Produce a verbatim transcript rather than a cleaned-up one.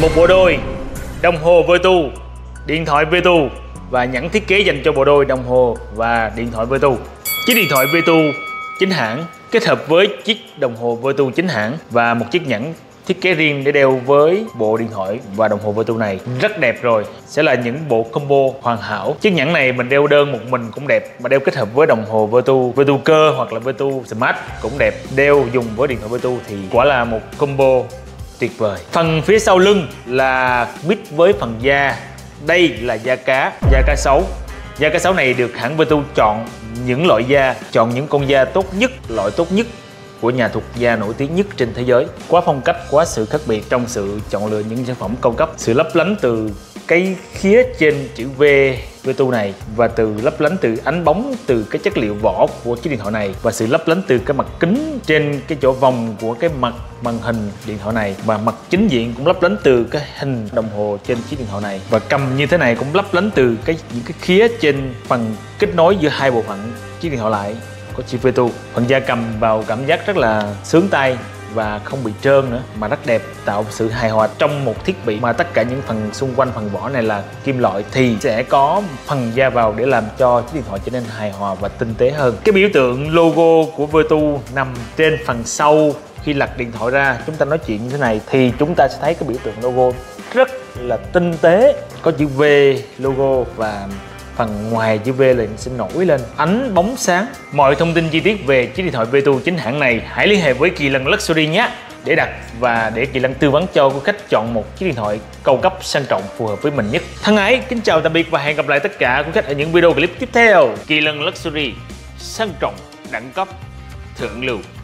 một bộ đôi đồng hồ Vertu, điện thoại Vertu và nhẫn thiết kế dành cho bộ đôi đồng hồ và điện thoại Vertu. Chiếc điện thoại Vertu chính hãng kết hợp với chiếc đồng hồ Vertu chính hãng và một chiếc nhẫn thiết kế riêng để đeo với bộ điện thoại và đồng hồ Vertu này rất đẹp rồi. Sẽ là những bộ combo hoàn hảo. Chiếc nhẫn này mình đeo đơn một mình cũng đẹp, mà đeo kết hợp với đồng hồ Vertu, Vertu cơ hoặc là Vertu Smart cũng đẹp. Đeo dùng với điện thoại Vertu thì quả là một combo tuyệt vời. Phần phía sau lưng là mix với phần da. Đây là da cá, da cá sấu. Da cá sấu này được hãng Vertu chọn những loại da, chọn những con da tốt nhất, loại tốt nhất của nhà thuộc da nổi tiếng nhất trên thế giới. Quá phong cách, quá sự khác biệt trong sự chọn lựa những sản phẩm cao cấp. Sự lấp lánh từ cái khía trên chữ V Vertu này và từ lấp lánh từ ánh bóng từ cái chất liệu vỏ của chiếc điện thoại này và sự lấp lánh từ cái mặt kính trên cái chỗ vòng của cái mặt màn hình điện thoại này và mặt chính diện cũng lấp lánh từ cái hình đồng hồ trên chiếc điện thoại này và cầm như thế này cũng lấp lánh từ cái những cái khía trên phần kết nối giữa hai bộ phận chiếc điện thoại lại có chữ Vertu. Phần da cầm vào cảm giác rất là sướng tay và không bị trơn nữa mà rất đẹp, tạo sự hài hòa trong một thiết bị mà tất cả những phần xung quanh phần vỏ này là kim loại thì sẽ có phần da vào để làm cho chiếc điện thoại trở nên hài hòa và tinh tế hơn. Cái biểu tượng logo của Vertu nằm trên phần sau. Khi lật điện thoại ra chúng ta nói chuyện như thế này thì chúng ta sẽ thấy cái biểu tượng logo rất là tinh tế, có chữ V logo và phần ngoài chữ V là sẽ nổi lên ánh bóng sáng. Mọi thông tin chi tiết về chiếc điện thoại Vertu chính hãng này hãy liên hệ với Kỳ Lân Luxury nhé để đặt và để Kỳ Lân tư vấn cho quý khách chọn một chiếc điện thoại cao cấp sang trọng phù hợp với mình nhất. Thân ái, kính chào tạm biệt và hẹn gặp lại tất cả quý khách ở những video clip tiếp theo. Kỳ Lân Luxury, sang trọng, đẳng cấp, thượng lưu.